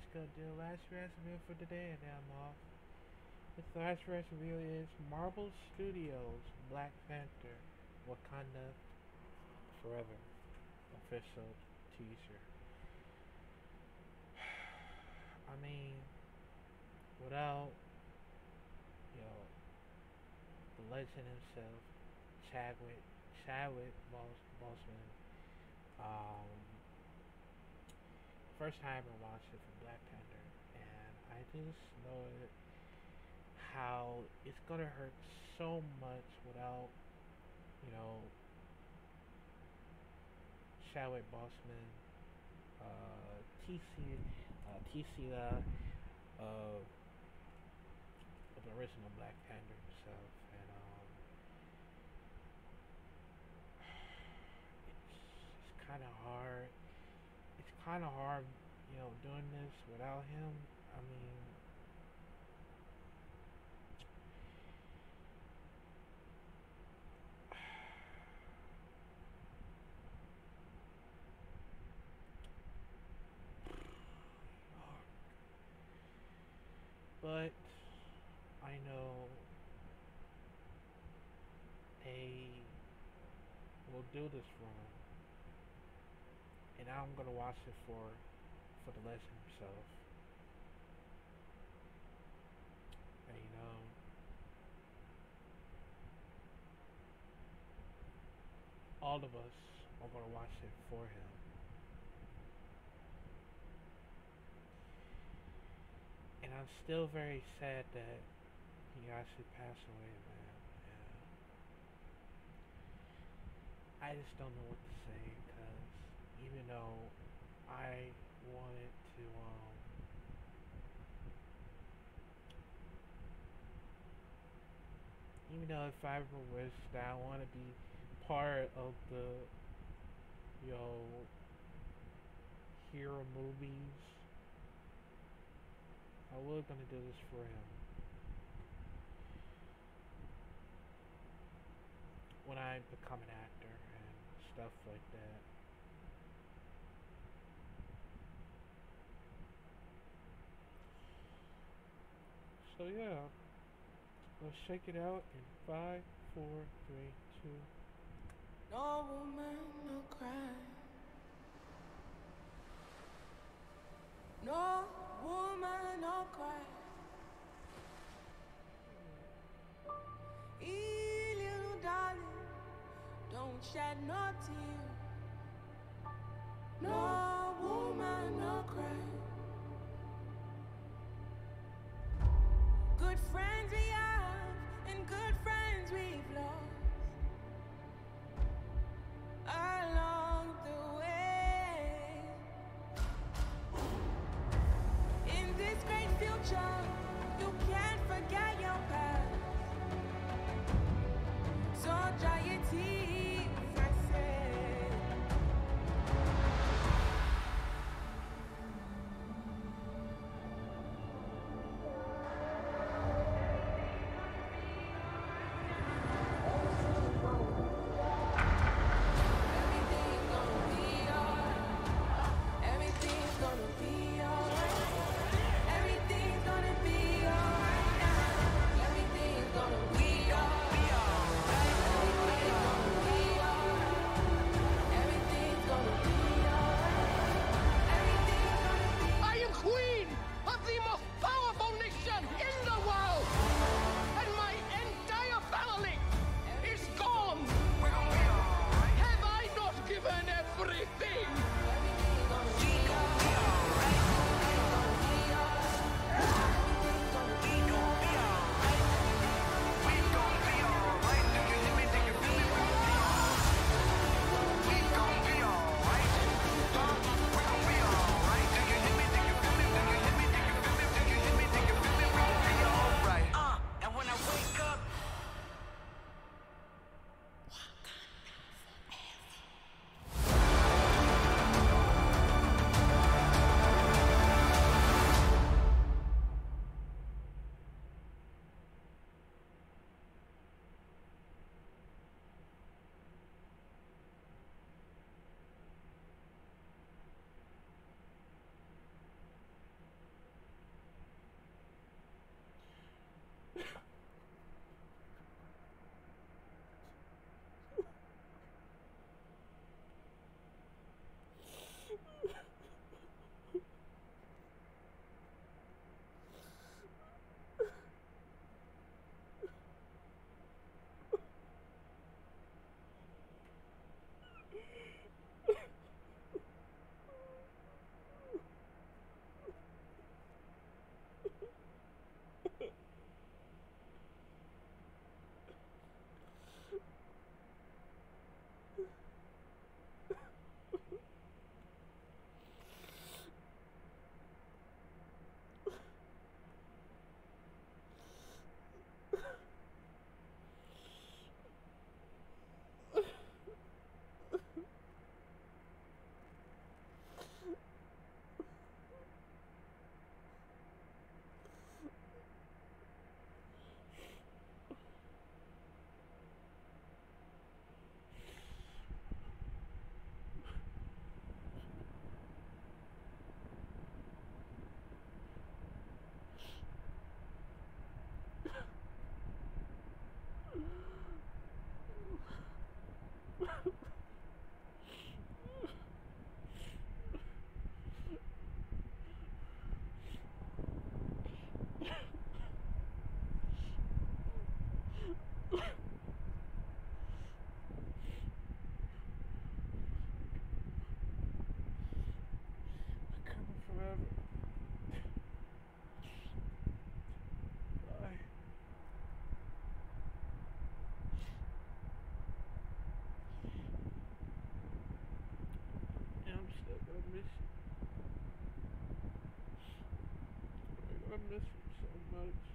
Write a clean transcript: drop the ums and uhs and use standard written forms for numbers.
gonna do the last rest review for today, and then I'm off. This last rest review is Marvel Studios Black Panther Wakanda Forever official teaser. I mean, without you know the legend himself, Chadwick Boseman. Um, First time I watched it for Black Panther, and I just know how it's gonna hurt so much without you know Chadwick Boseman, TC, of the original Black Panther himself, and it's kind of hard. It's kind of hard, doing this without him. I mean, but I know they will do this for him, and I'm gonna watch it for the legend himself. And all of us are gonna watch it for him. And I'm still very sad that he actually passed away, man. I just don't know what to say because even though I wanted to, even though if I ever wished that I want to be part of the, you know, hero movies, I was gonna do this for him. When I become an actor and stuff like that. So yeah, let's check it out in 5, 4, 3, 2. No woman, no cry. No woman, no cry. Little darling, don't shed no tear. No woman, no cry. Good friends we have, and good friends we've lost along the way. In this great future, you can't forget your past. So dry your tears, I say. miss him so much.